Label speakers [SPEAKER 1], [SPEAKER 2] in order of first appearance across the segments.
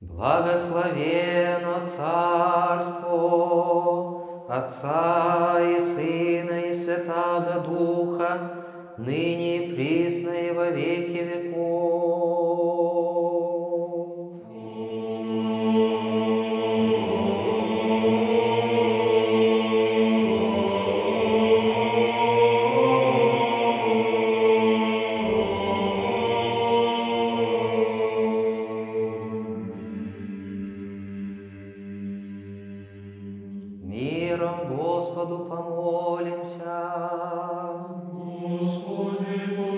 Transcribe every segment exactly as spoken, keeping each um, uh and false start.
[SPEAKER 1] Благословено Царство Отца и Сына и Святаго Духа, ныне и присно и во веки веков. Миром Господу помолимся.
[SPEAKER 2] Господи,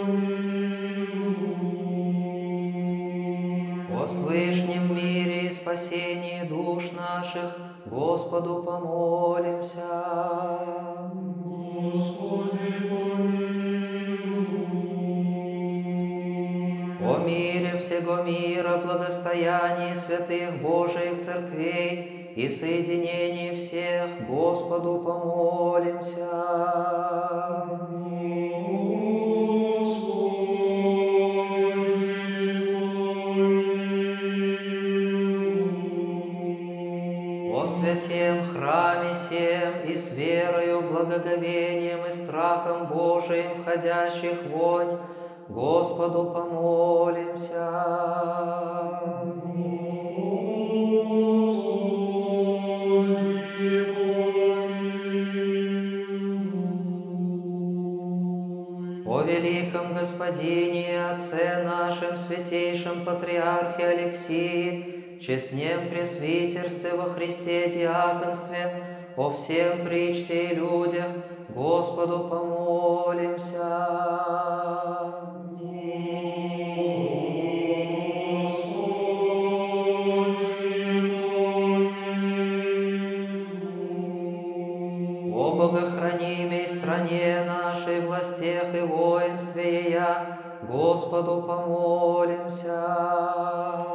[SPEAKER 2] помилуй.
[SPEAKER 1] О свышнем мире и спасении душ наших Господу помолимся.
[SPEAKER 2] Господи, помилуй.
[SPEAKER 1] О мире всего мира, благостоянии святых Божиих церквей и соединении всех Господу помолимся. О святем храме сем и с верою, благоговением и страхом Божиим входящих вонь Господу помолимся. О великом Господине и Отце нашем, святейшем Патриархе Алексии, честнем пресвитерстве во Христе диаконстве, о всем причте и людях, Господу помолимся. О богохранимой стране нашей, властях и воинстве ея, Господу помолимся.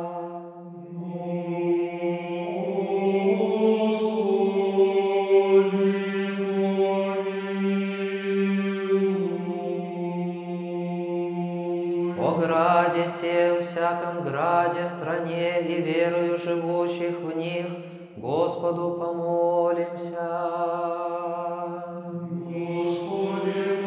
[SPEAKER 1] О граде сем, всяком граде, стране и верою живущих в них, Господу помолимся.
[SPEAKER 2] Господи,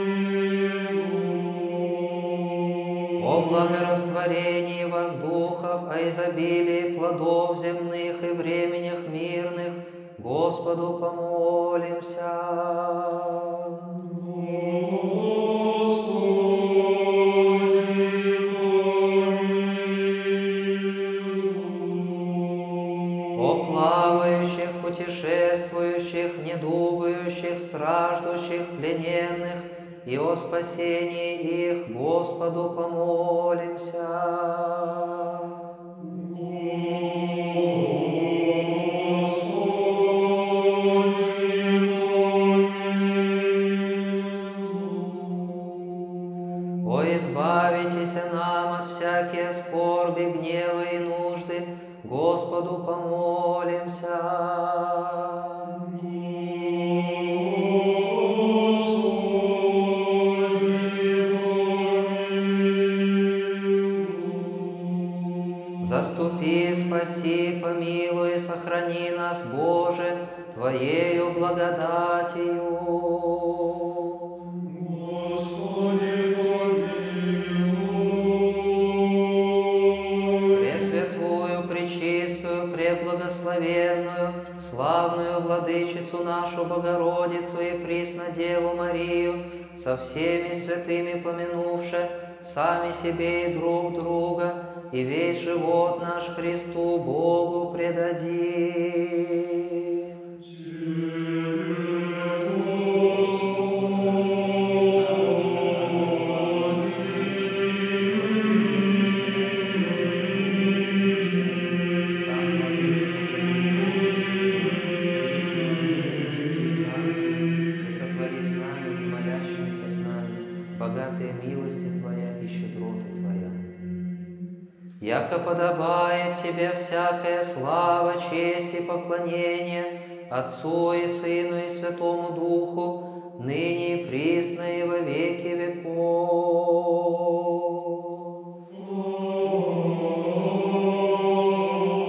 [SPEAKER 2] помилуй.
[SPEAKER 1] О благорастворении воздухов, о изобилии плодов земных и временях мирных, Господу помолимся. О плавающих, путешествующих, недугающих, страждущих, плененных, и о спасении их Господу помолимся. О избавитесь нам от всякие скорби, гневы и нужды, Господу помолимся. Заступи, спаси, помилуй, сохрани нас, Боже, Твоею благодатью.
[SPEAKER 2] Господи, помилуй.
[SPEAKER 1] Пресвятую, пречистую, преблагословенную, славную Владычицу нашу Богородицу и Преснодеву Марию, со всеми святыми помянувши, сами себе и друг друга, и весь живот наш Христу Богу предадим. И сотвори с нами и молящимися с нами богатые милости Твоя и щедроты Твоя. Яко подобает Тебе всякая слава, честь и поклонение Отцу и Сыну и Святому Духу, ныне и присно и во веки веков.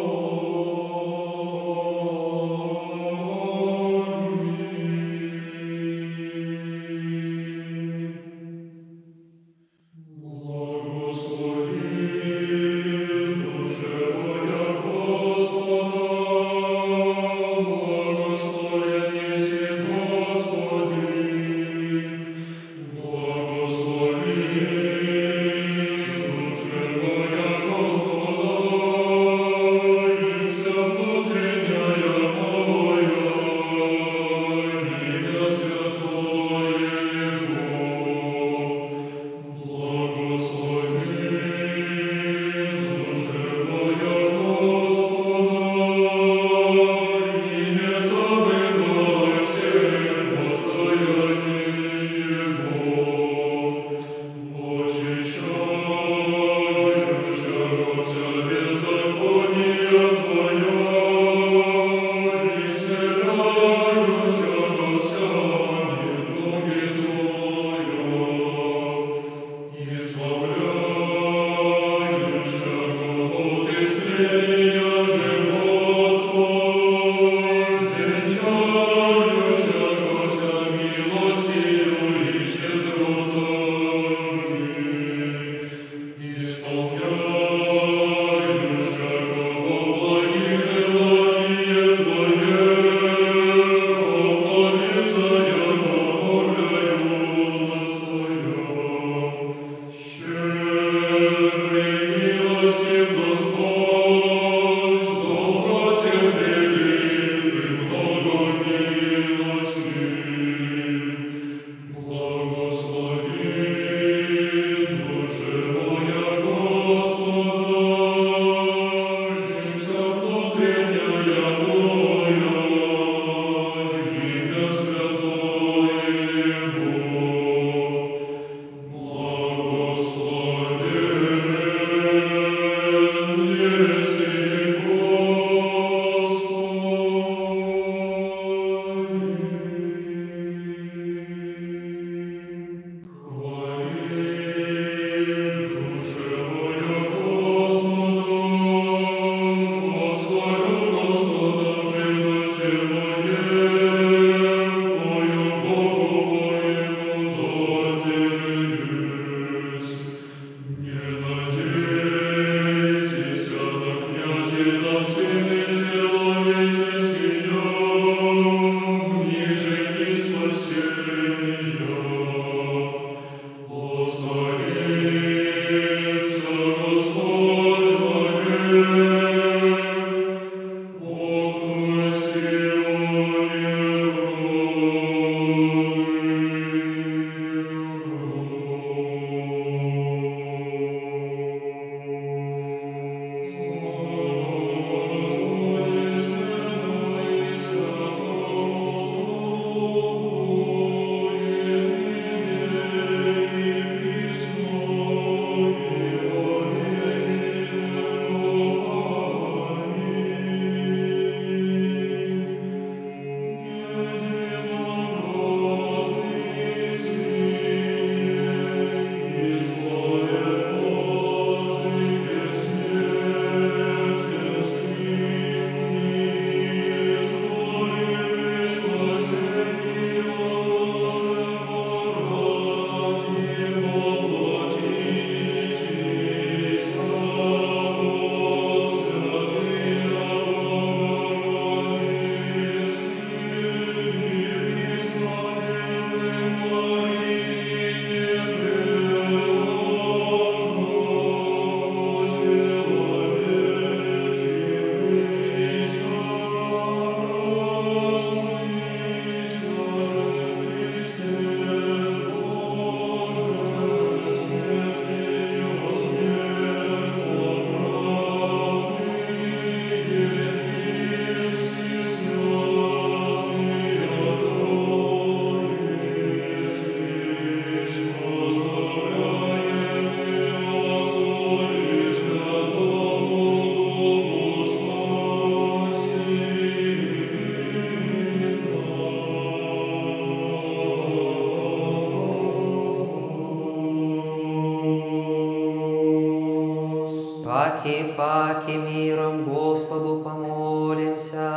[SPEAKER 1] Паки, паки, миром Господу помолимся.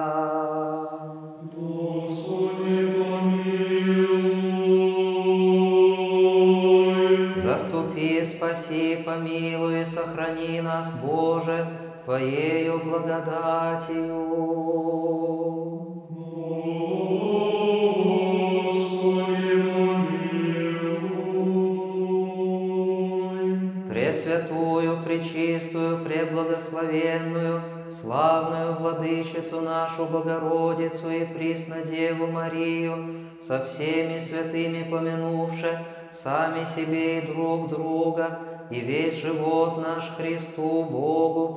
[SPEAKER 2] Господи, помилуй.
[SPEAKER 1] Заступи, спаси, помилуй и сохрани нас, Боже, Твоею благодатью.
[SPEAKER 2] Господи, помилуй.
[SPEAKER 1] Пресвятую, пречистую, преблагословенную, славную Владычицу нашу Богородицу и Преснодеву Марию, со всеми святыми помянувши, сами себе и друг друга, и весь живот наш Христу Богу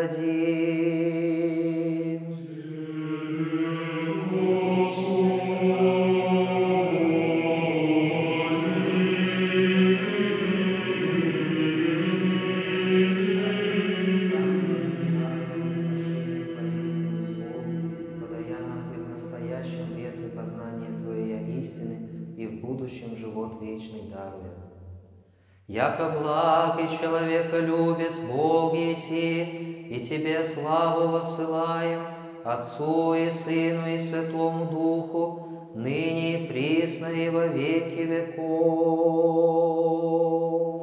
[SPEAKER 1] предадим. И в будущем живот вечный даруя. Яко благ и человеколюбец Бог еси, и Тебе славу воссылаем, Отцу и Сыну и Святому Духу, ныне и присно и во веки веков.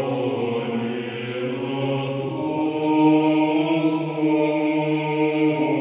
[SPEAKER 2] Господи,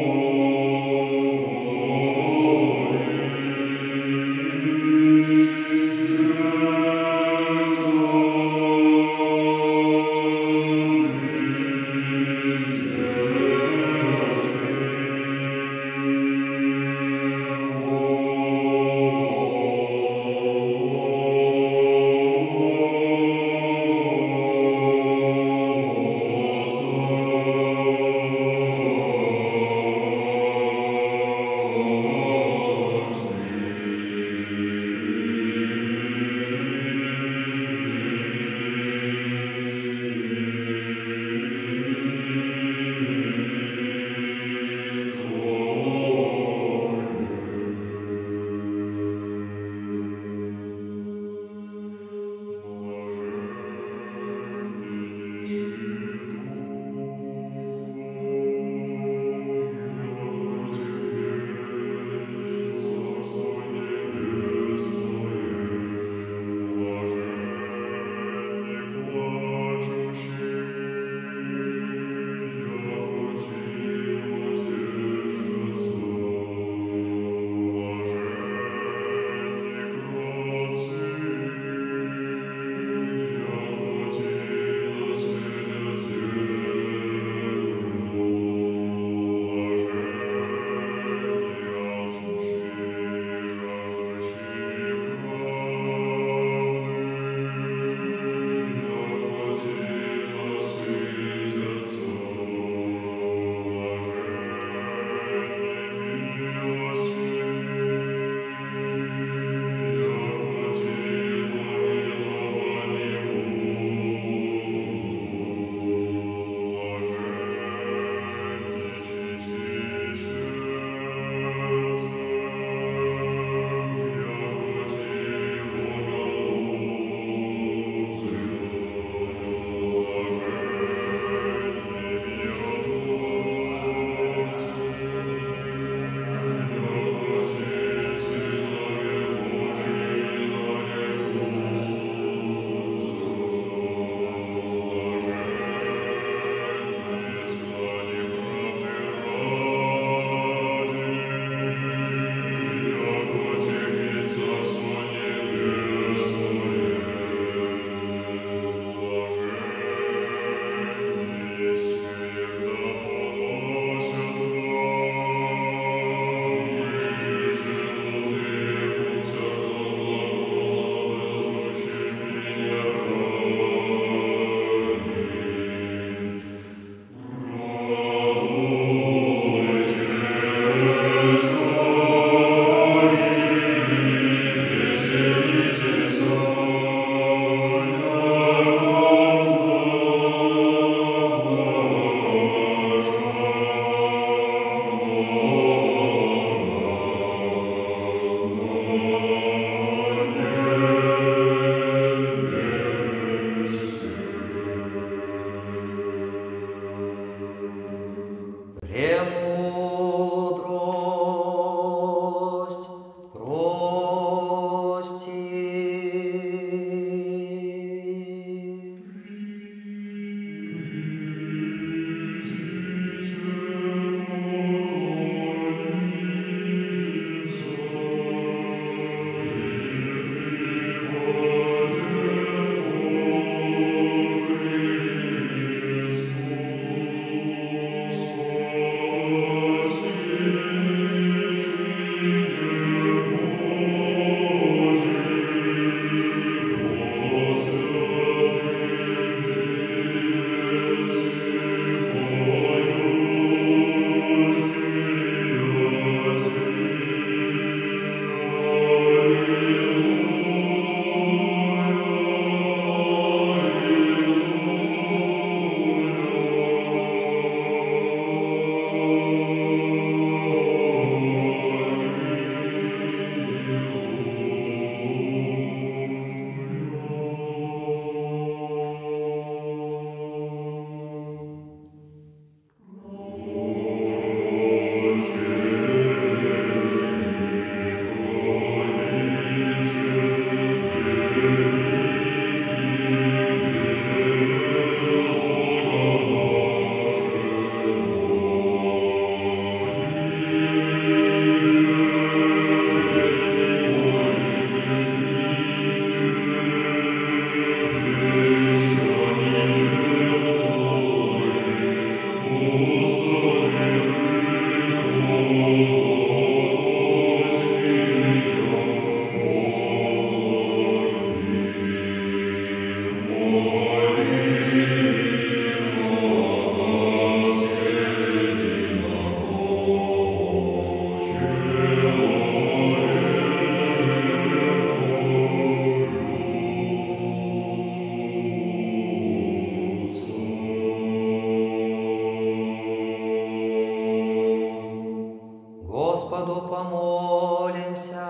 [SPEAKER 1] Господу помолимся.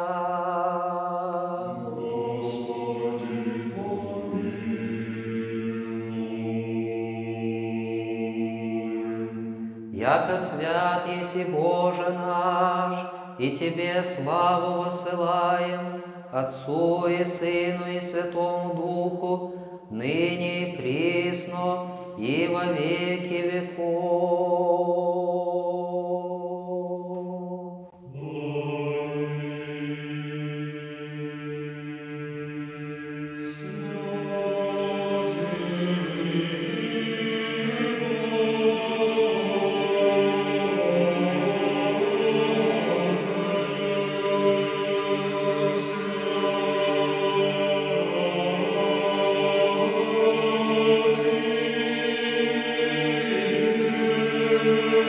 [SPEAKER 2] Господи, помилуй.
[SPEAKER 1] Яко свят еси Боже наш, и Тебе славу воссылаем, Отцу и Сыну и Святому Духу, ныне и присно, и во веки веков.
[SPEAKER 2] Amen.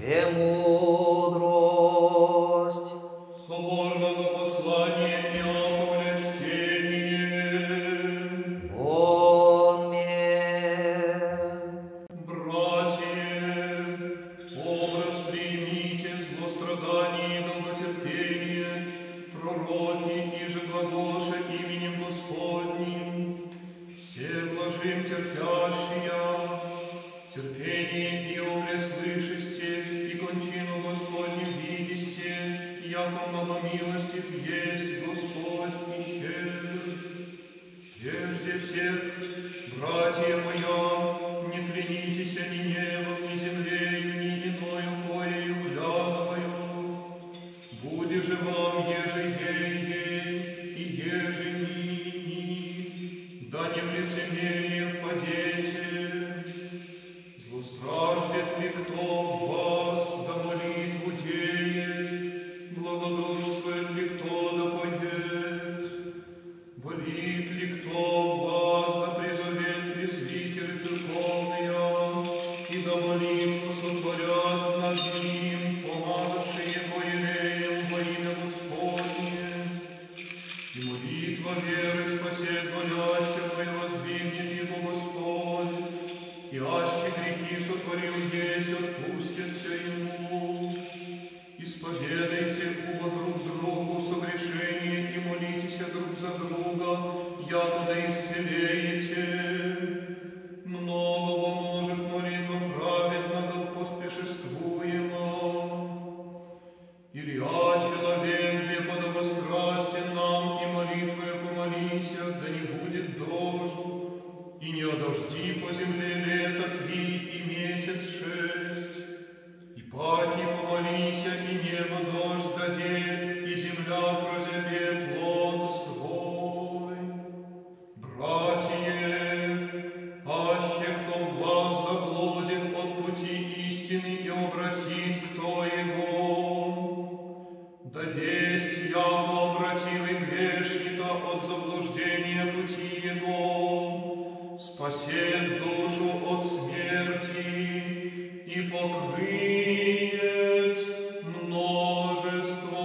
[SPEAKER 1] Премудрость.
[SPEAKER 2] Соборного послания Иаковля чтение.
[SPEAKER 1] Он ме.
[SPEAKER 2] Братья, образ примите злострадание и долготерпение, пророки и же глагоша именем Господним, все блажим терпящие, терпение Иовля слышисте и кончину Господню видисте, яко многомилостив есть Господь и щедр. Прежде всех, братья моя, не клянитесь ни небом, ни землею, ни иною коею клятвою. Буди же вам еже ей, и еже ни, да не в лицемерие впадете. Злостраждет ли кто в вас, да молитву деет, благодушствует ли кто, да поет, болит ли кто в вас, да призовет пресвитеры церковные, и да молитву сотворят над ним, помазавшие по иереям во имя Господне. И молитва веры спасет болящего и воздвигнет его Господь, и аще грехи сотворил есть, отпустятся ему. Исповедайте оба друг другу согрешение и молитесь друг за друга, якуда исцелеете. Много поможет молитва праведного поспешествуема. Илья человек, где подобострастен нам, и молитвою помолися, да не будет дождь, и не одожди по земле лето три и месяц шесть. И паки помолися, и небо дождь дадет, и земля прозябе плод свой. Братья, аще кто в вас заблудит от пути истины и обратит кто его, да весть, яко обратил и грешника от заблуждения пути его, спасет душу от смерти и покрыет множество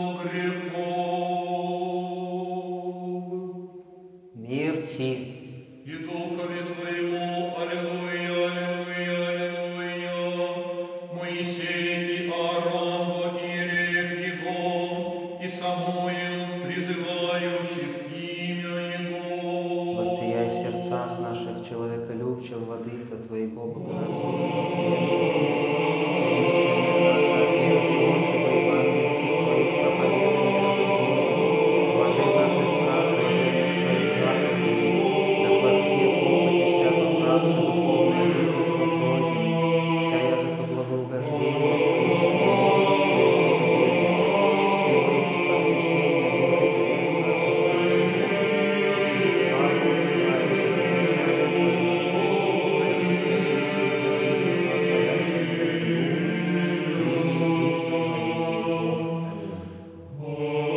[SPEAKER 2] грехов.
[SPEAKER 1] Мир ти.
[SPEAKER 2] И духове твоему, аллилуйя, аллилуйя, аллилуйя, Моисей и Аарон во иереях его, и Самуил в призывающих имя его.
[SPEAKER 1] Воссияй в сердцах наших человеколюбчив, владыка Твоего богоразумного твердости, и мысленно наши отверзи очи во евангельских Твоих проповеданий разумения, вложи в нас и страх блаженных Твоих заповедей, да плотские похоти всяко правши духовное жительство пройдем, вся я же по благоугождению Твоему, и милостующим и делющим, Ты мысли просвещения души телес наших истин Божий, и Тебе славу воссылаем за безначальным Твоим Отцем, и все святые и благие животворящим Твоим Духом, ныне и присно и во веки веков. Аминь.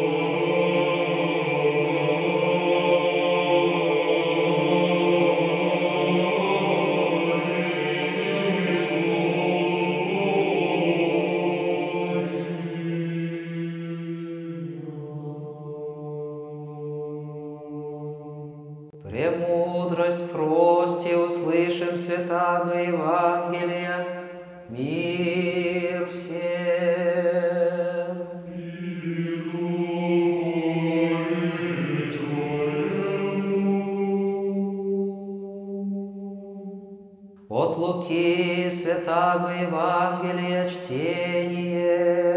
[SPEAKER 1] Премудрость прости, услышим святаго Евангелия, мир всем. От Луки святаго Евангелия чтение.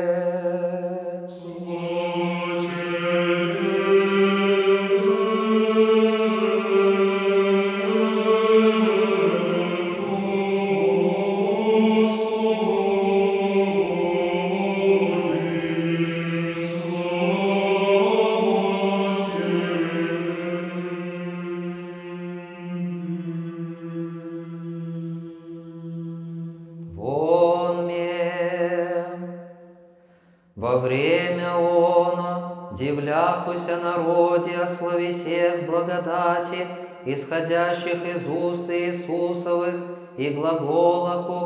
[SPEAKER 1] Вон ме. Во время оно, дивляхуся народе о славе всех благодати, исходящих из уст Иисусовых, и глаголаху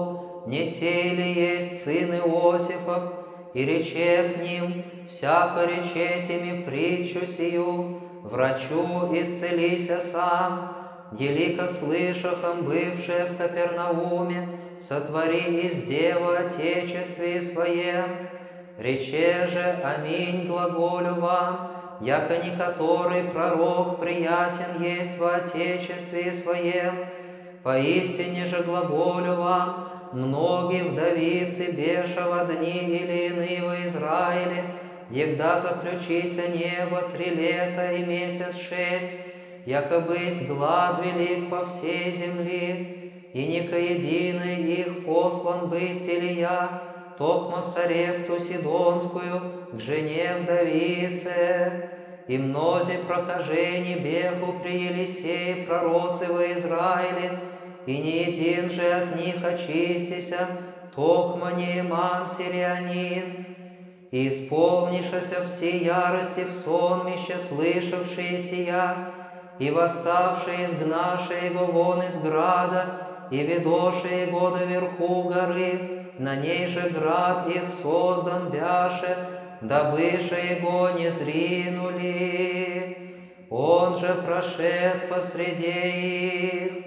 [SPEAKER 1] не сей ли есть сын Иосифов, и рече к ним, всяко речетими притчу сию, врачу исцелися сам, елико слышахом бывшее в Капернауме, сотвори из дева Отечестве своем. Рече же, аминь, глаголю вам, яко не который пророк приятен есть во Отечестве своем. Поистине же глаголю вам, многие вдовицы бешего дни или иные во Израиле, егда заключися небо три лета и месяц шесть, якобы глад велик по всей земли, и не ко единой их послан быть Илия, токмо в Сарепту Сидонскую, к жене вдовице. И мнози прокажений беху при Елисее пророцы во Израиле, и ни един же от них очистися, токмо Нееман сирианин. И исполнишася всей ярости в сонмище слышавшие сия, и восставшие изгнавшие его вон из града, и ведошие его до верху горы, на ней же град их создан бяше, добыше его не зринули. Он же прошед посреди их,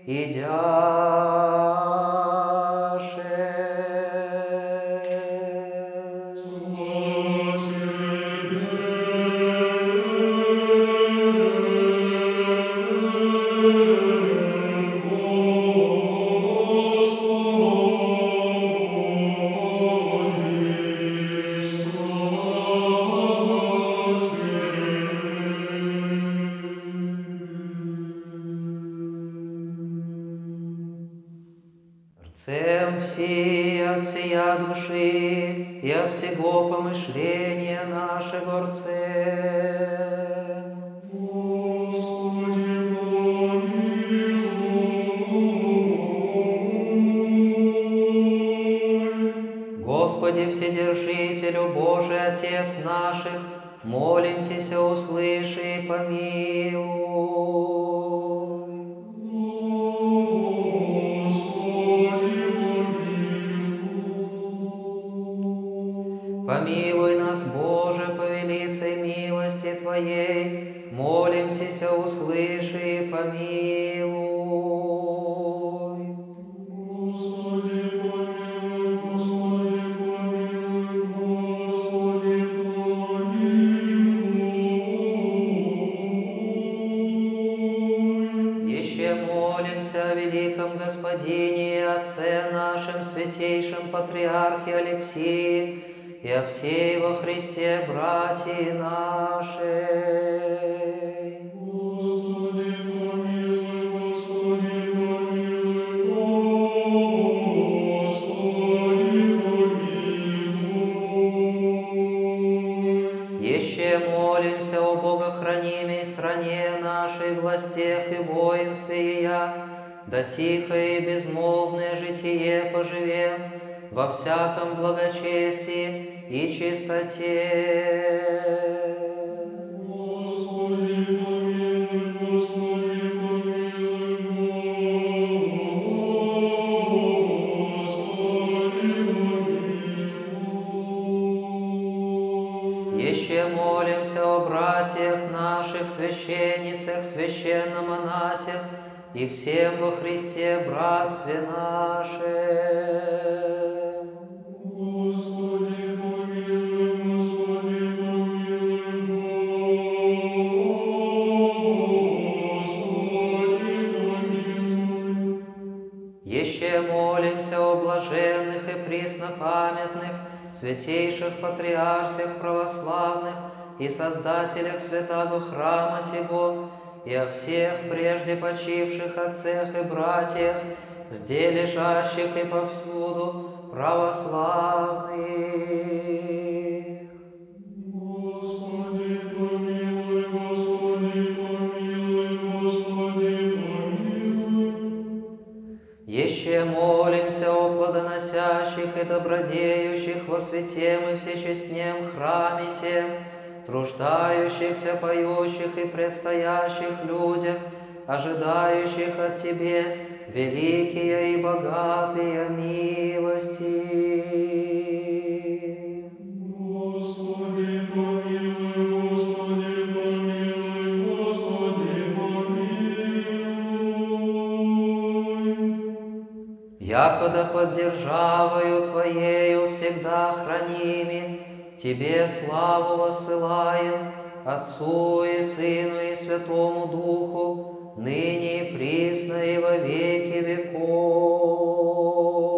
[SPEAKER 1] идяше. Цем все от всея души и от всего помышления нашего Рце.
[SPEAKER 2] Господи, помилуй.
[SPEAKER 1] Господи, Вседержителю Божий Отец наших, молимся, услыши и помилуй. Помилуй нас, Боже, по велицей милости Твоей, молимся, услыши и помилуй.
[SPEAKER 2] Господи, помилуй, Господи, помилуй, Господи, помилуй.
[SPEAKER 1] Еще молимся о великом Господине и Отце нашем, святейшем Патриархе Алексии, и о всей во Христе братья нашей.
[SPEAKER 2] Господи, помилуй, Господи, помилуй, Господи, помилуй.
[SPEAKER 1] Еще молимся о богохранимой стране нашей, властях и воинстве ее, да тихое и безмолвное житие поживем во всяком благочестии и чистоте.
[SPEAKER 2] Господи, помилуй, Господи, помилуй, Господи, помилуй.
[SPEAKER 1] Еще молимся о братьях наших, священницах, священномонасях и всем во Христе братстве нашем.
[SPEAKER 2] Господи, помилуй, Господи, помилуй, Господи, помилуй.
[SPEAKER 1] Еще молимся о блаженных и преснопамятных, святейших патриарсях православных и создателях святого храма сего, и о всех прежде почивших отцах и братьях, здесь лежащих и повсюду православных.
[SPEAKER 2] Господи, помилуй, Господи, помилуй, Господи, помилуй.
[SPEAKER 1] Еще молимся о плодоносящих и добродеющих во святем и всечестнем храме сем, труждающихся, поющих и предстоящих людях, ожидающих от Тебе великие и богатые милости.
[SPEAKER 2] Господи, помилуй, Господи, помилуй, Господи, помилуй.
[SPEAKER 1] Якогда под державою Твоею всегда храними, Тебе славу воссылаем, Отцу и Сыну и Святому Духу, ныне и присно и во веки веков.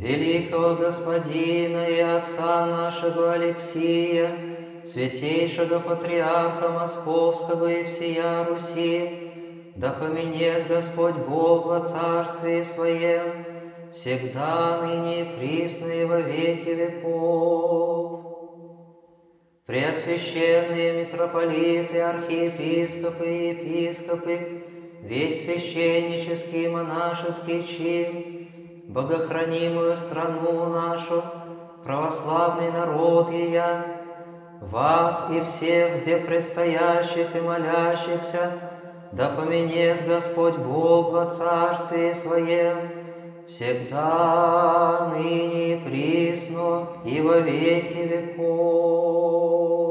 [SPEAKER 1] великого Господина и Отца нашего Алексия, святейшего Патриарха Московского и всея Руси, да поменет Господь Бог во Царстве Своем, всегда, ныне и присно и во веки веков. Преосвященные митрополиты, архиепископы и епископы, весь священнический и монашеский чин, богохранимую страну нашу, православный народ и я, вас и всех здесь предстоящих и молящихся, да поменет Господь Бог во Царстве Своем, всегда, ныне и присно и во веки веков.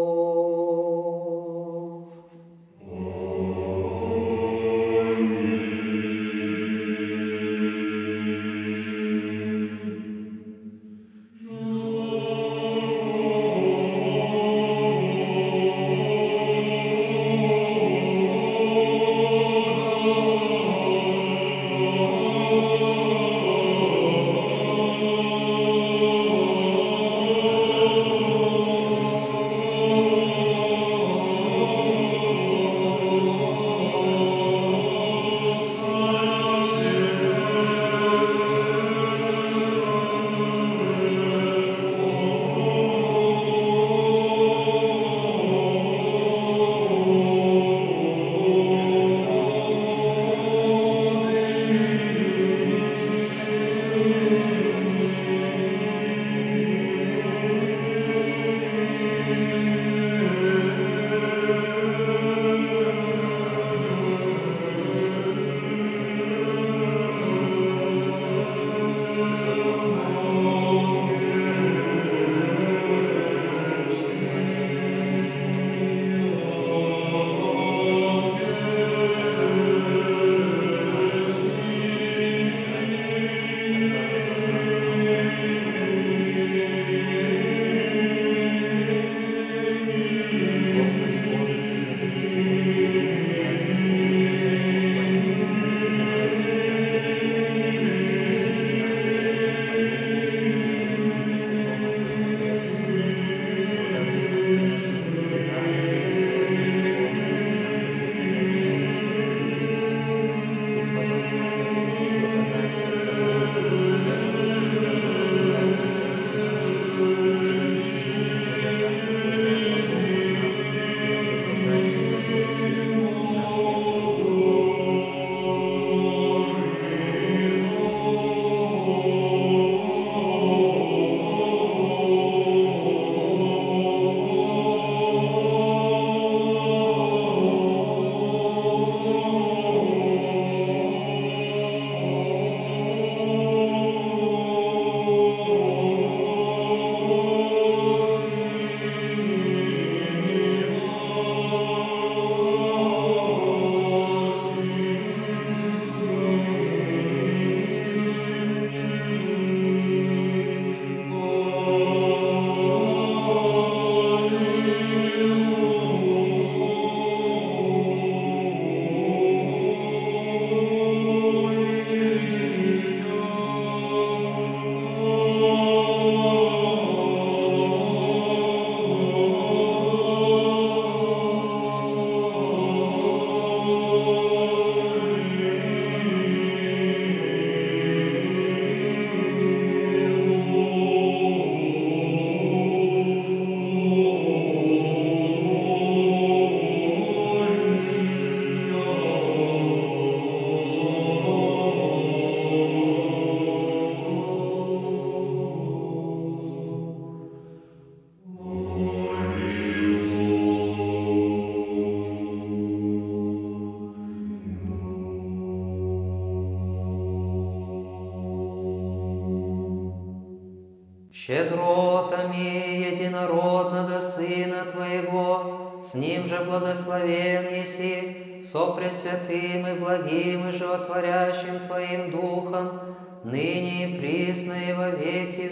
[SPEAKER 1] щедротами единородного Сына Твоего, с Ним же благословен еси, со пресвятым и благим и животворящим Твоим Духом, ныне и присно и во веки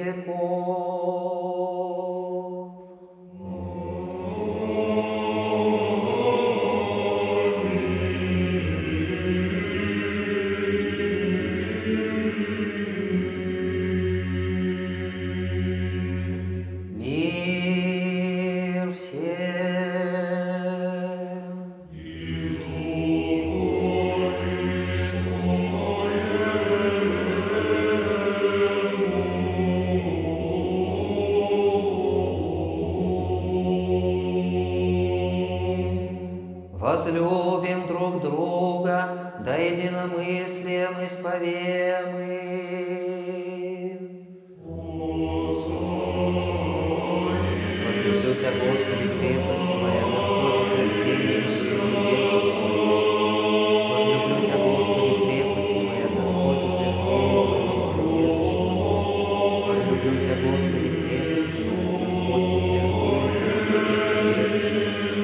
[SPEAKER 1] веков. единомыслием исповемы. Возлюблю Тебя, Господи, крепости моя, Господь, утверждение моего убежища. Возлюблю Тебя, Господи, крепости моя, Господь, утверждение моего убежища. Возлюблю Тебя, Господи, крепости моя, Господь, утверждение моего убежища.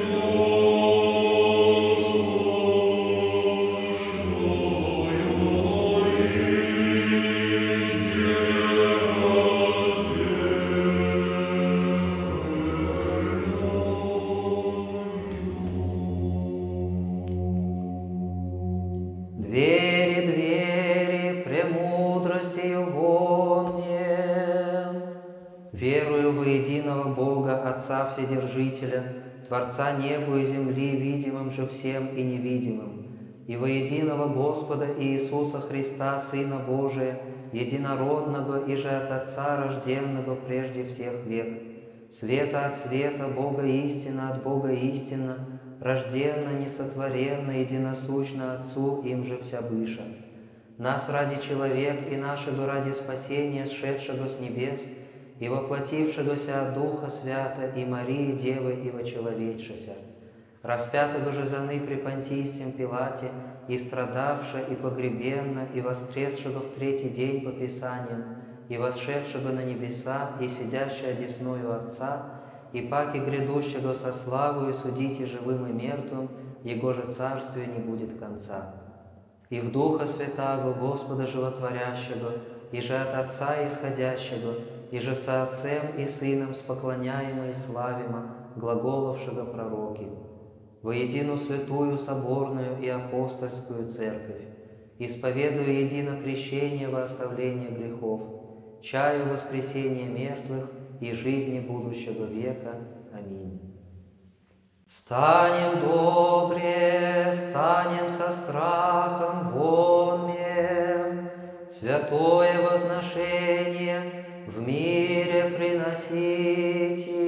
[SPEAKER 1] Двери, двери, премудростью вонмен. Верую во единого Бога, Отца Вседержителя, Творца неба и земли, видимым же всем и невидимым, и во единого Господа Иисуса Христа, Сына Божия, единородного и же от Отца рожденного прежде всех век, света от света, Бога истина от Бога истина, рожденно, несотворенно, единосущно Отцу, им же вся быша. Нас ради человек и нашего ради спасения, сшедшего с небес, и воплотившегося от Духа Свята, и Марии Девы, и вочеловечшися, распятого же заны при Понтийском Пилате, и страдавша, и погребенна, и воскресшего в третий день по Писаниям, и восшедшего на небеса, и сидящего одесною Отца, и паки грядущего со славою судите живым и мертвым, Его же царствию не будет конца. И в Духа Святаго, Господа Животворящего, и же от Отца исходящего, и же со Отцем и Сыном споклоняемо и славимо, глаголовшего пророки, во едину святую соборную и апостольскую церковь, исповедую едино крещение во оставление грехов, чаю воскресения мертвых и жизни будущего века. Аминь. Станем добре, станем со страхом вонмем, святое возношение в мире приносите.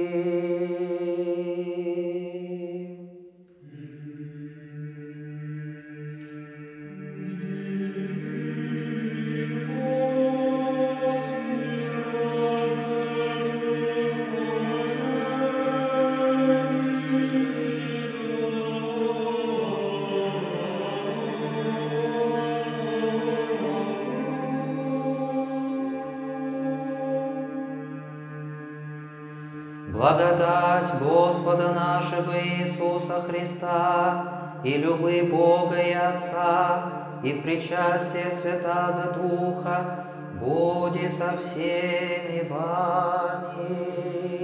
[SPEAKER 1] Благодать Господа нашего Иисуса Христа и любы Бога и Отца и причастие Святаго Духа буди со всеми вами.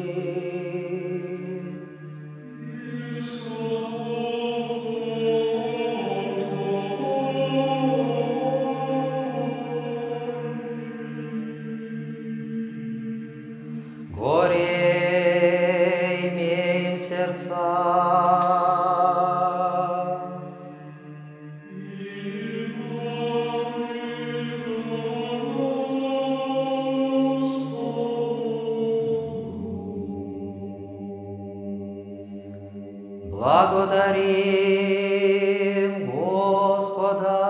[SPEAKER 1] Благодарим Господа.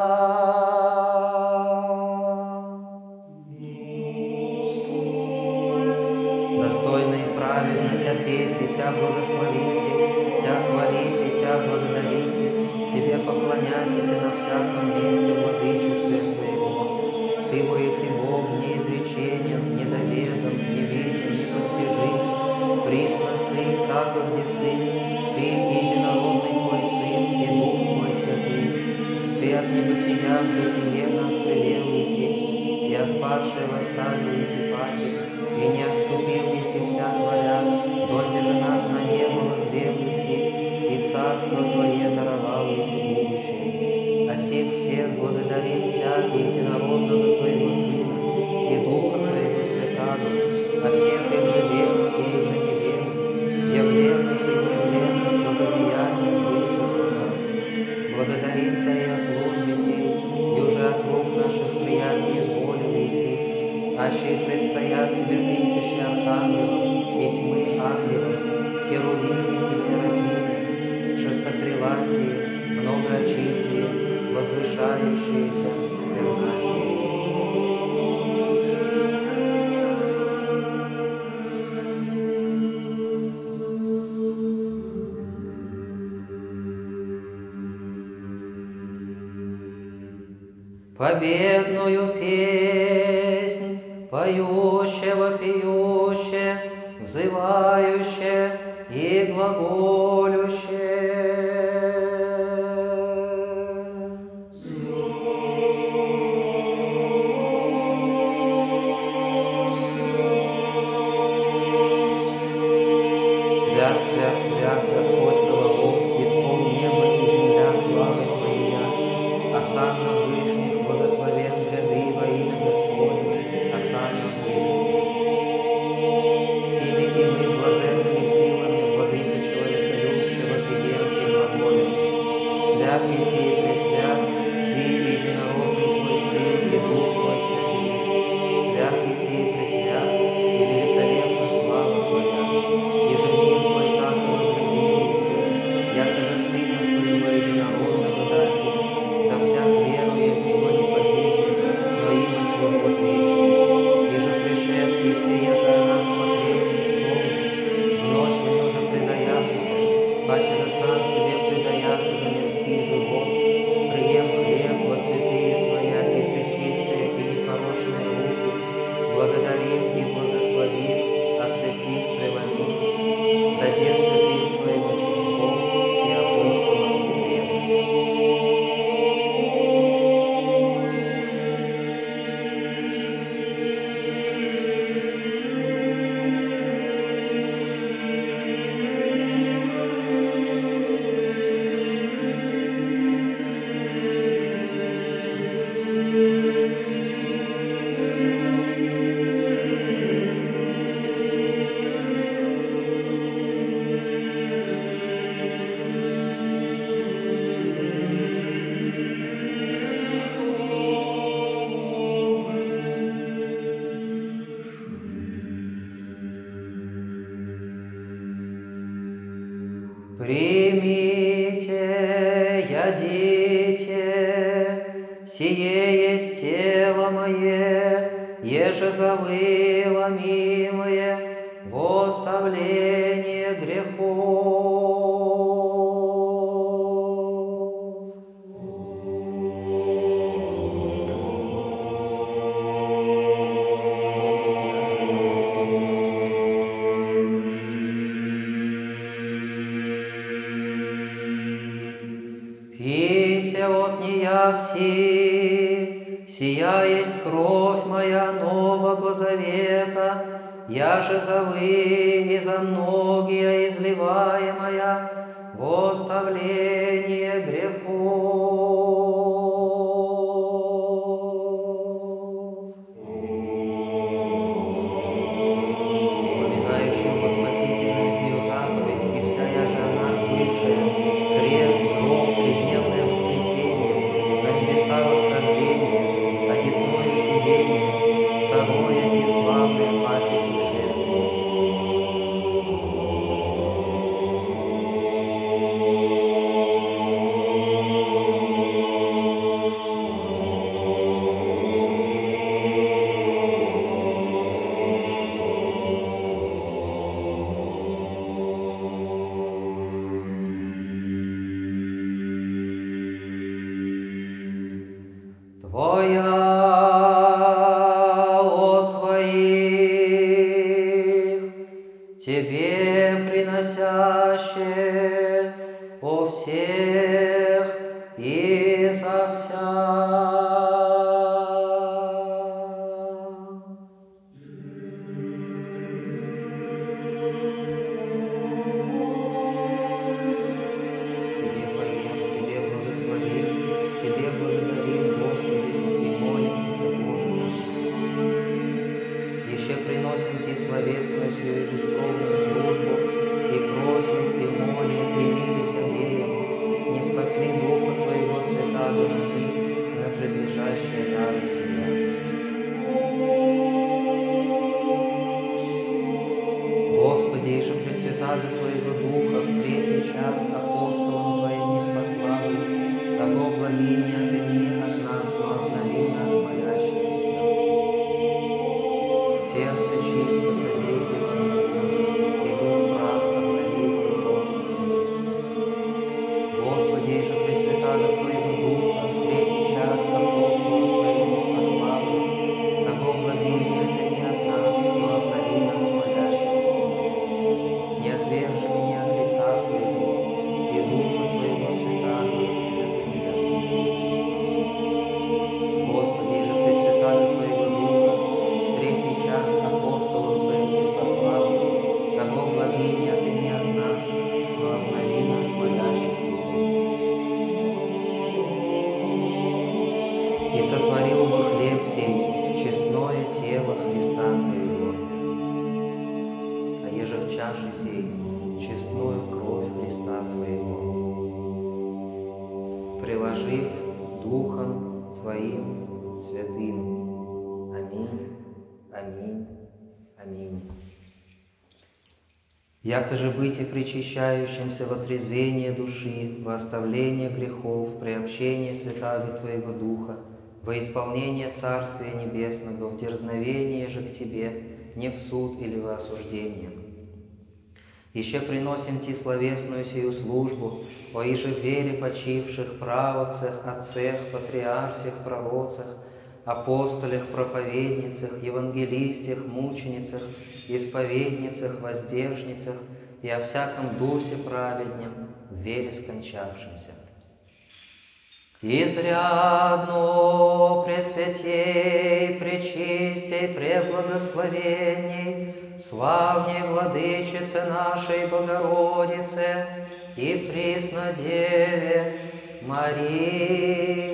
[SPEAKER 1] Достойно и праведно Тя пейте, Тя благословите, Тя хвалите, Тя благодарите, Тебе поклоняйтесь на всяком месте владычестве Своего. Ты бо еси Бог неизреченен, недоведом, невидим, непостижим, присно Сын, такожде Сын, Ты единородный Твой Сын и Дух Твой Святый. Ты от небытия в бытие нас привел еси, и отпадшие восставил еси паки, и не отступил еси вся Твоя, донде же нас на небо возвел еси, и царство Твое даровал еси будущее. О сих всех благодарим Тя, единородного Твоего Сына, и Духа Твоего Святаго, о всех их же верных и их же неверных, явленных и неявленных благодеяниях бывших у нас. Благодарим Тя и о службе сей, и уже от рук наших приятий изволил еси, аще предстоят Тебе тысячи архангелов и тьмы ангелов, херувимы и серафимы, шестокрылатие, многоочитие, возвышающиеся пернатии. Победную песнь, поющего пьюще, взывающее и глаголюще. Свят, свят, свят, Господь Саваоф, исполн небо и земля славы Твоя. Осанна вышних, благословен гряды во имя Господне, осанна вышних. Сими и мы блаженными силами владыки человеколюбцева пием и глаголем. Свят еси и пресвят, Ты, единородный Твой Сын и Дух Твой Святый. Свят еси и пресвят, и великолепна слава Твоя. И же мир Твой так и возлюбил еси, яко же Сына Твоего единородного дати, да всяк верует в Него не погибнет, но имеет живот вечный. И же пришед, и все еже о нас смотрение исполнит, в ночь мне уже предаяшися, паче же сам себе предаяши за мирский живот, прием хлеб во святые своя и пречистые и непорочные руки, благодарив и благословив, осветив, преломив, даде святым своим ученикам и апостолам верным. Примите, ядите, сие есть тело мое, еже завыло мимое, во оставление грехов. Пейте от нея все, сия есть кровь моя нового завета, я же за вы и за многие изливаемая во оставление грехов. Поминающим во спасительную сию заповедь, и вся я же о нас бывшая, крест, гроб, тридневное воскресенье, на небеса восхождение, одесною сидение, второе и славное папе пришествие. Твоя от Твоих, Тебе приносяще о всех и за вся. Тебе поем, Тебе благословим, Тебе благодарим, Господи, и молим Тебя, Боже наш. Еще приносим Тебе словесную сию и бескровную службу, и просим, и молим, и мились одеем, не спасли Духа Твоего святаго на них и на предлежащие дары себя. Господи, иже пресвятаго Твоего Духа в третий час апостолам Твоим не спасла бы, того благиния и сотворил бы хлеб сей, честное тело Христа Твоего. А еже в чаше сей, честную кровь Христа Твоего, приложив Духом Твоим святым. Аминь, аминь, аминь. Яко же быть и причащающимся во трезвение души, во оставление грехов, приобщение святаго Твоего Духа, во исполнение Царствия Небесного, в дерзновение же к Тебе, не в суд или во осуждение. Еще приносим Ти словесную сию службу, о иже в вере почивших правоцах, отцах, патриарсях, пророцах, апостолях, проповедницах, евангелистах, мученицах, исповедницах, воздержницах и о всяком духе праведнем, в вере скончавшимся. Изрядно пресвятей, пречистей, преблагословенней, славней Владычице нашей Богородице и Преснодеве Марии.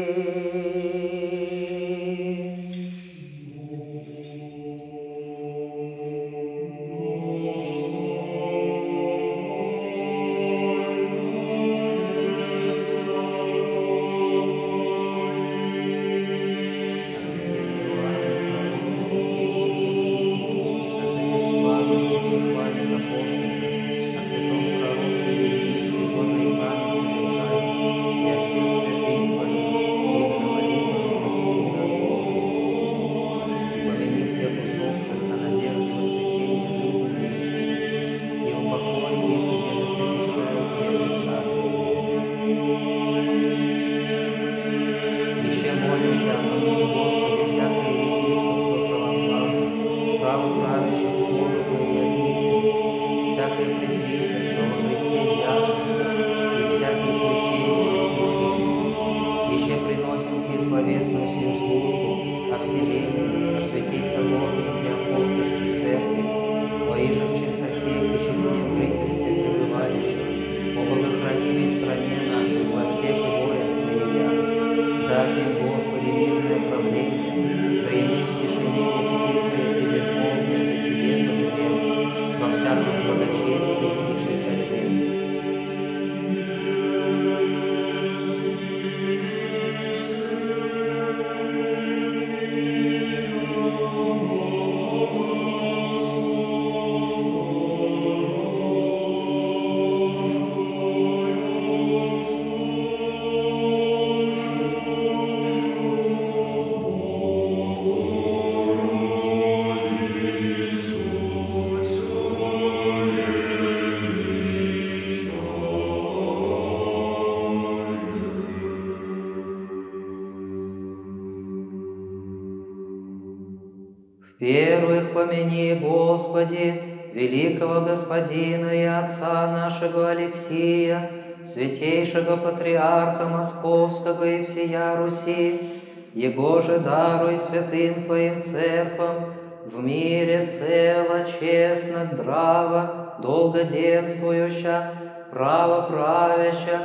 [SPEAKER 1] Первых помяни, Господи, великого Господина и Отца нашего Алексия, святейшего Патриарха Московского и всея Руси, Его же даруй святым Твоим церквам в мире цело, честно, здраво, долгоденствующа, право правяща,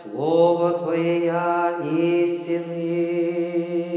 [SPEAKER 1] Слово Твоя истины.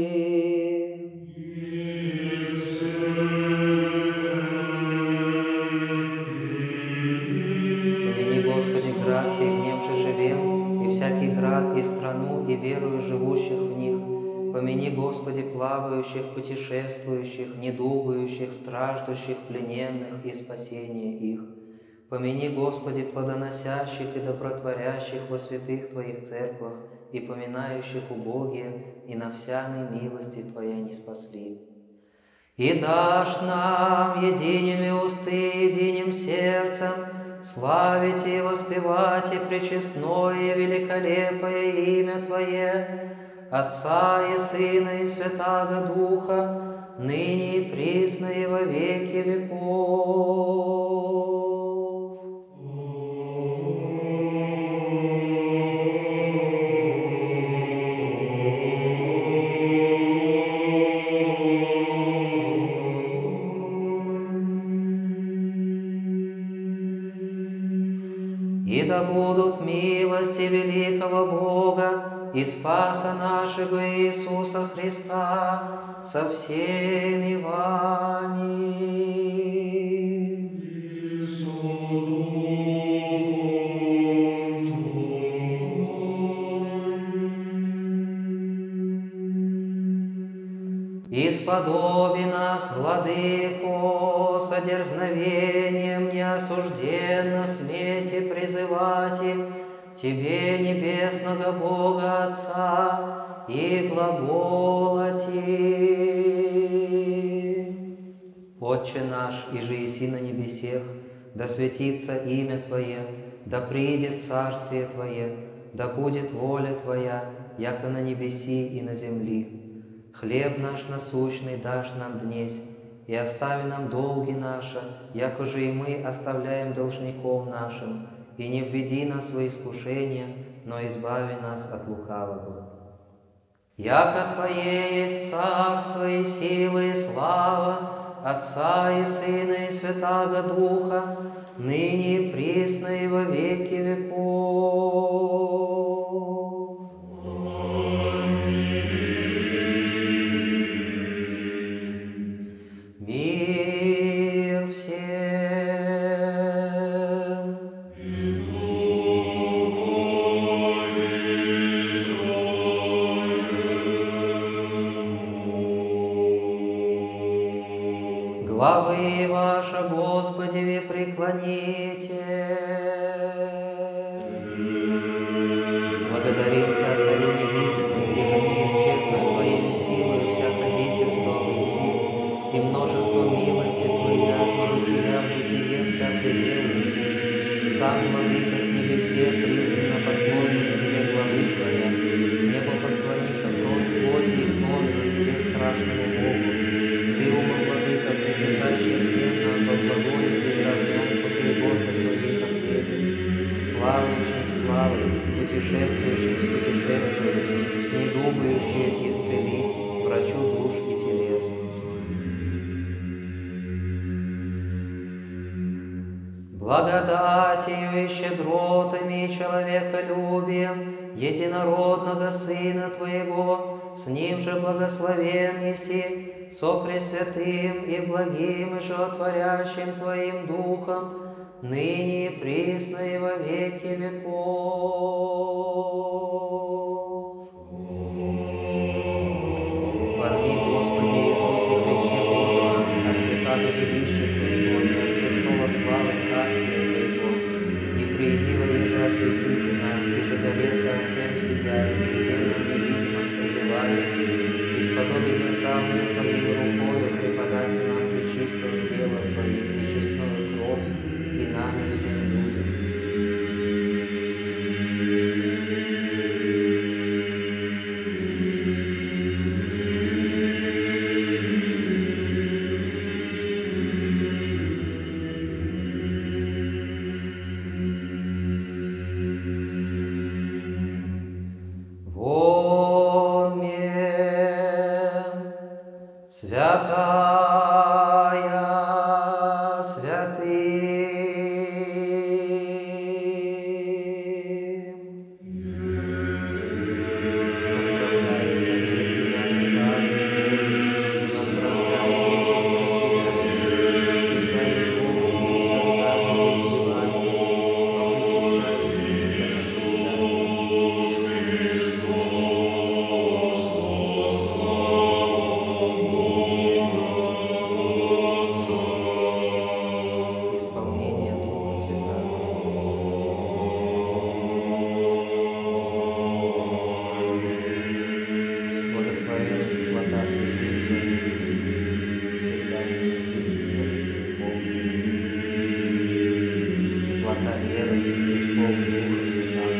[SPEAKER 1] И в нем же живем, и всякий град, и страну, и верую живущих в них. Помяни, Господи, плавающих, путешествующих, недугающих, страждущих, плененных и спасение их. Помяни, Господи, плодоносящих и добротворящих во святых Твоих церквах, и поминающих убогие, и на всяной милости Твоя не спасли. И дашь нам едиными усты, единым сердцем, славить и воспевать и пречестное и великолепное имя Твое, Отца и Сына и Святаго Духа, ныне и присно и во веки веков. И да будут милости великого Бога и Спаса нашего Иисуса Христа со всеми вами. Исподоби нас, Владыко, со дерзновением неосужденно смейте призывать Тебе, небесного Бога Отца, и глаголати. Отче наш, иже еси на небесех, да светится имя Твое, да придет царствие Твое, да будет воля Твоя, яко на небеси и на земли. Хлеб наш насущный дашь нам днесь, и остави нам долги наши, яко же и мы оставляем должником нашим, и не введи нас во искушение, но избави нас от лукавого. Яко Твое есть царство и сила и слава Отца и Сына и Святаго Духа, ныне и присно и во веки веков. Мир всем. Главы ваша, Господи, ви преклоните. Благодарим Тебя, Царю невидимый, и же неисчетную Твоей силой вся содействовала Иси, и множеством милости Твоя, от небытия в бытие вся предела Иси. Сам, Владыка, с небесе призвано подклонший Тебе главы своя, небо подклониша плоти и крови на Тебе страшному Богу. Ты, ума, Владыка, предлежащий всем нам во благое, изравняй, пока и Божья своей потребе, плавающим с плавой, путешествующим с путешествием, недугающие исцели, врачу душ и телес. Благодатью и щедротами и человеколюбием единородного Сына Твоего, с Ним же благословен еси, со Пресвятым и благим и животворящим Твоим Духом, ныне и присно и во веки веков. Возьми, Господи Иисусе Христе Боже наш, от святаго жилища Твоего и от престола славы Царствия Твоего, и приди воеже осветите нас, и же горе со Отцем сидя, и бездельном невидимость пребывая, исподоби державную Твоей рукою преподати нам пречистое тело Твое и честную кровь, и нами всем людям. Святая святым. Поздравляется и разделяется радость Божия, поздравляет и разделяется, всегда и Бога, и никогда же не избывает, исполнение Духа Святаго. Благословена теплота святых Твоих, всегда и присно во веки веков. Теплота веры, исполн Духа Святаго.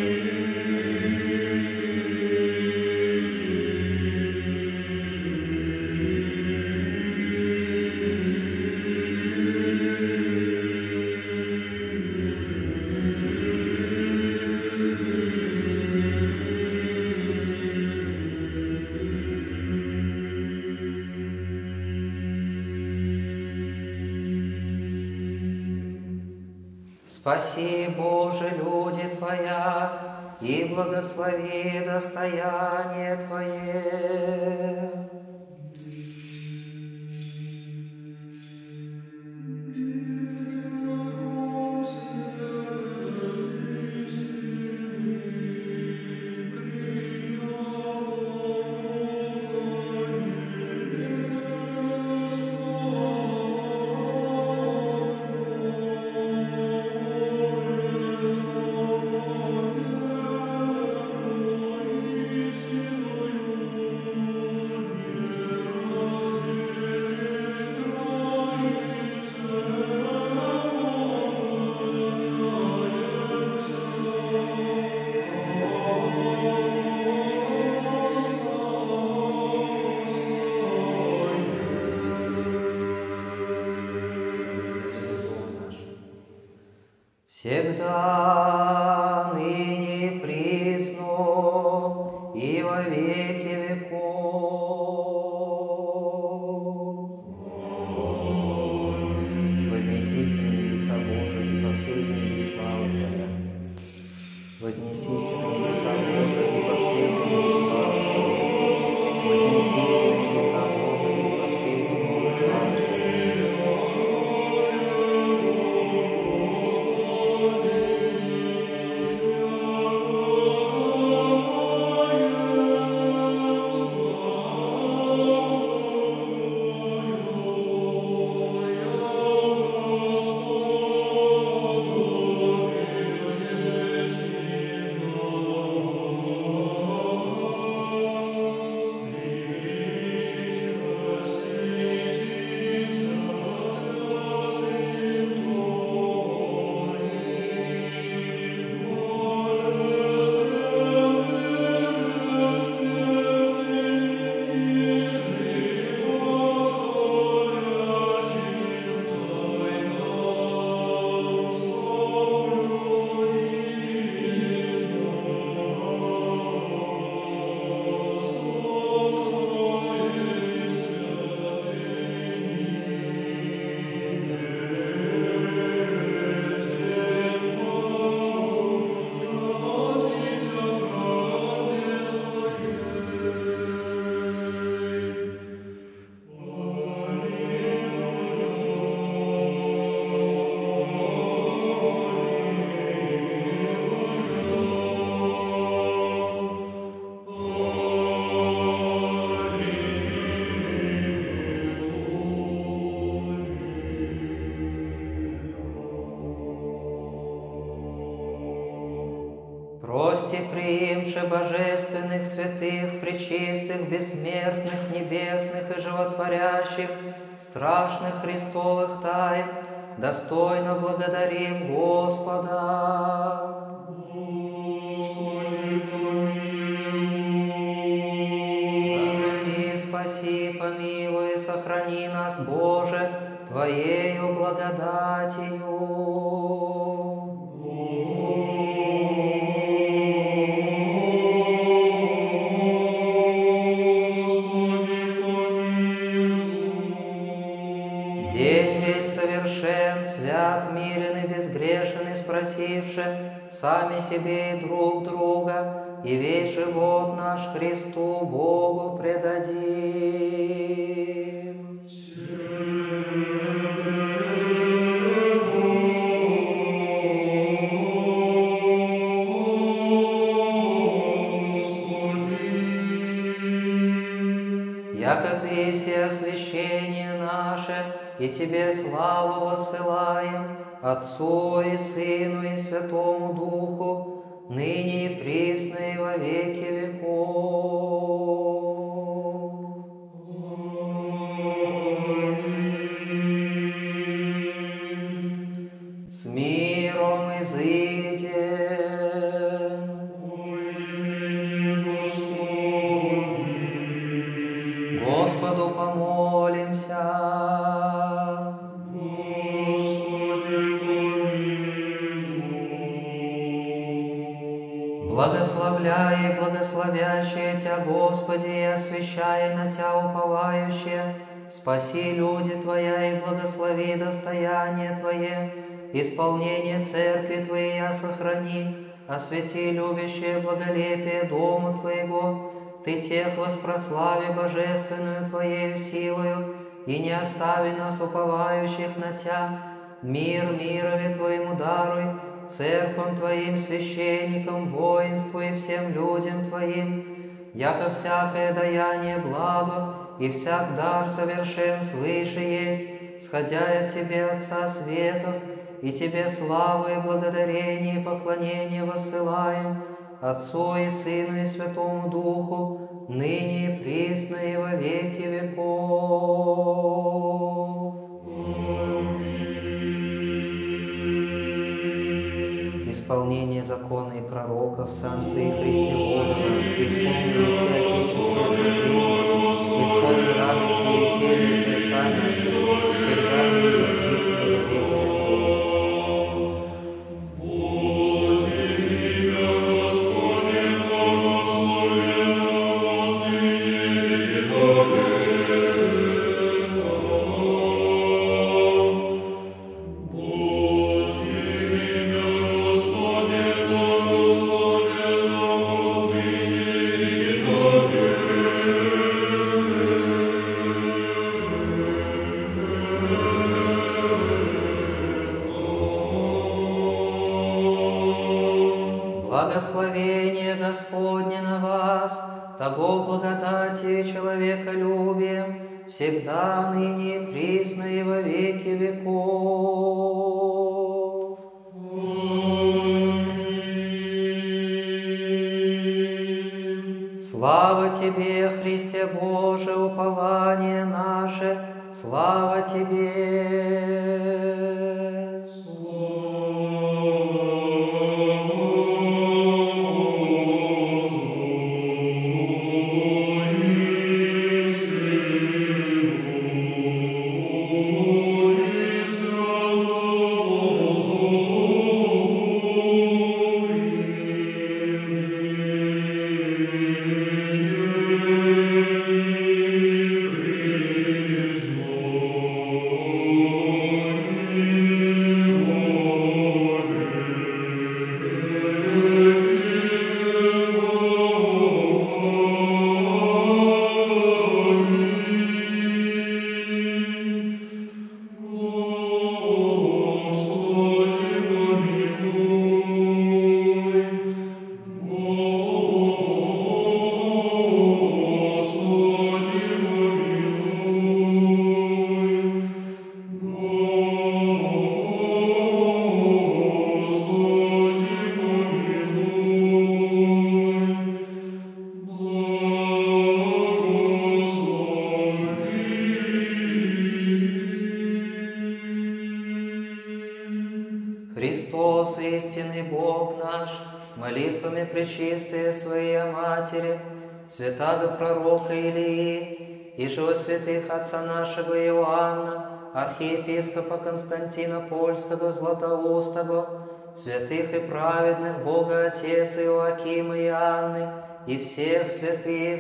[SPEAKER 1] Спаси, Боже, люди Твоя, и благослови достояние Твое. Всегда, ныне и присно, и во веки веков. Вознесись на небеса Божии, и по всей земле слава Твоя. Вознесись на небеса Божии, и по всей земле слава Твоя. Вознесись на небеса Божии, и по всей земле слава Твоя. Прости, приимши божественных, святых, пречистых, бессмертных, небесных и животворящих, страшных Христовых тайн, достойно благодарим Господа. Заступи, спаси, помилуй, и сохрани нас, Боже, Твоею благодатью. День весь совершен, свят, мирен и безгрешен, и спросивши сами себе и друг друга, и весь живот наш Христу Богу предадим. Яко Ты еси освящение наше, и Тебе славу воссылаем, Отцу и Сыну и Святому Духу, ныне и присно и во веки веков. С миром изыдем. Господу помолимся. Благословляя и благословящие Тя, Господи, и освящая на Тя уповающие, спаси люди Твоя и благослови достояние Твое, исполнение Церкви Твоей сохрани, освети любящее благолепие дому Твоего, Ты тех воспрослави божественную Твоею силою, и не остави нас, уповающих на Тя. Мир мирове Твоему даруй, церквам Твоим, священникам, воинству и всем людям Твоим, яко всякое даяние благо и всяк дар совершен свыше есть, сходя от Тебе, Отца светов, и Тебе славу и благодарение и поклонение воссылаем, Отцу и Сыну и Святому Духу, ныне и присно и во веки веков. Исполнение закона и пророков, сам Сын Христе Боже наш, исполнили все отеческие смотрения, исполни радости и веселья сердца наши, всегда ныне и присно и во веки веков. Благословение Господне на вас, того благодатью и человеколюбием, всегда, ныне и присно и во веки веков. Аминь. Слава Тебе, Христе Боже, упование наше, слава Тебе. Христос, истинный Бог наш, молитвами пречистые Своей Матери, святаго пророка Илии, и же во святых отца нашего Иоанна, архиепископа Константина Польского, Златоустого, святых и праведных Бога Отец Иоакима и Анны, и всех святых,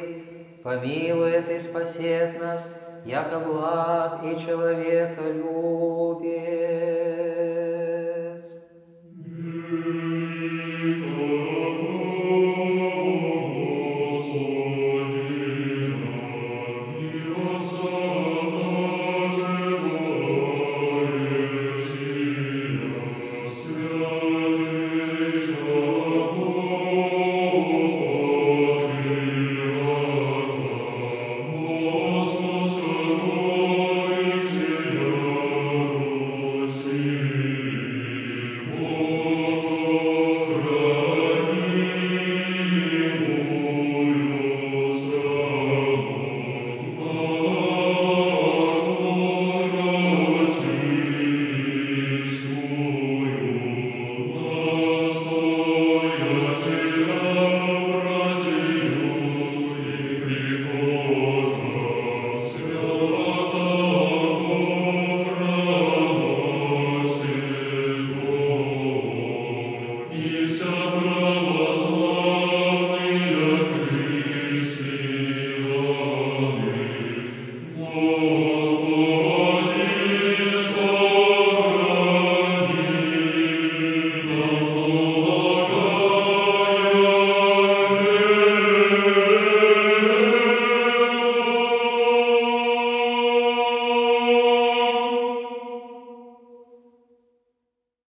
[SPEAKER 1] помилует и спасет нас, яко благ и человеколюбец.